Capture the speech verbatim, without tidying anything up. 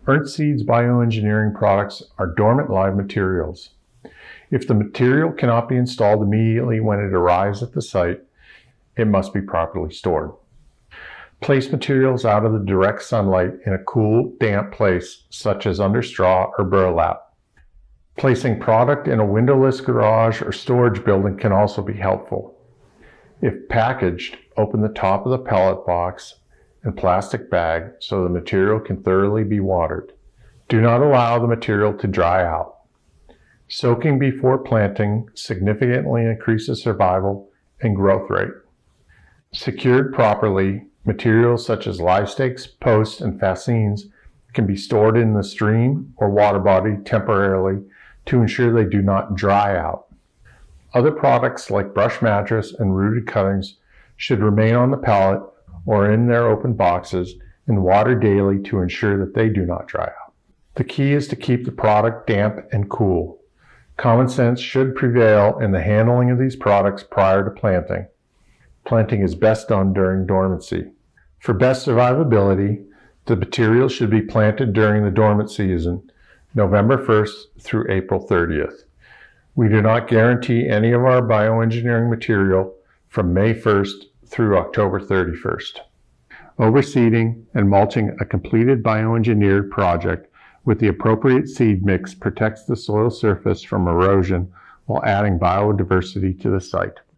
Earthseed's bioengineering products are dormant live materials. If the material cannot be installed immediately when it arrives at the site, it must be properly stored. Place materials out of the direct sunlight in a cool, damp place, such as under straw or burlap. Placing product in a windowless garage or storage building can also be helpful. If packaged, open the top of the pellet box and plastic bag so the material can thoroughly be watered. Do not allow the material to dry out. Soaking before planting significantly increases survival and growth rate. Secured properly, materials such as live stakes, posts, and fascines can be stored in the stream or water body temporarily to ensure they do not dry out. Other products like brush mattress and rooted cuttings should remain on the pallet or in their open boxes and water daily to ensure that they do not dry out. The key is to keep the product damp and cool. Common sense should prevail in the handling of these products prior to planting. Planting is best done during dormancy. For best survivability, the material should be planted during the dormant season, November first through April thirtieth. We do not guarantee any of our bioengineering material from May first through October thirty-first. Overseeding and mulching a completed bioengineered project with the appropriate seed mix protects the soil surface from erosion while adding biodiversity to the site.